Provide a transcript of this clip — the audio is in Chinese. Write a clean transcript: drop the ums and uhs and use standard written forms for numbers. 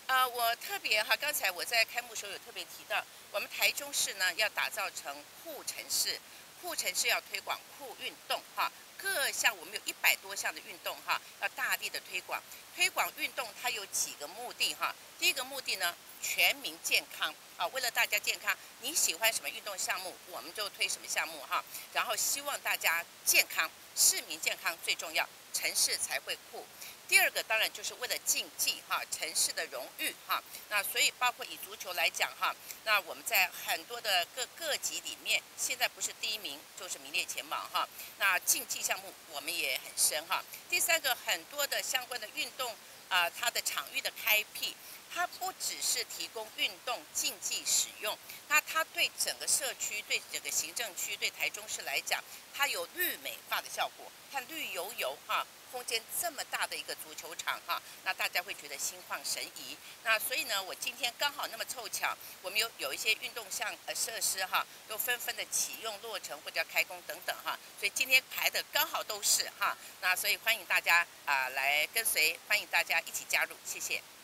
我特别哈，刚才我在开幕时候有特别提到，我们台中市呢要打造成酷城市，酷城市要推广酷运动哈，各项我们有100多项的运动哈，要大力的推广。推广运动它有几个目的哈，第一个目的呢，全民健康啊，为了大家健康，你喜欢什么运动项目，我们就推什么项目哈，然后希望大家健康，市民健康最重要，城市才会酷。第二个当然就是为了竞技哈，城市的荣誉哈，那所以包括以足球来讲哈，那我们在很多的各级里面，现在不是第一名就是名列前茅哈。那竞技项目我们也很深哈。第三个很多的相关的运动它的场域的开辟。它不只是提供运动竞技使用，那它对整个社区、对整个行政区、对台中市来讲，它有绿美化的效果。看绿油油哈，空间这么大的一个足球场哈，那大家会觉得心旷神怡。那所以呢，我今天刚好那么凑巧，我们有一些运动设施哈，都纷纷的启用落成或者要开工等等哈，所以今天排的刚好都是哈，那所以欢迎大家来跟随，欢迎大家一起加入，谢谢。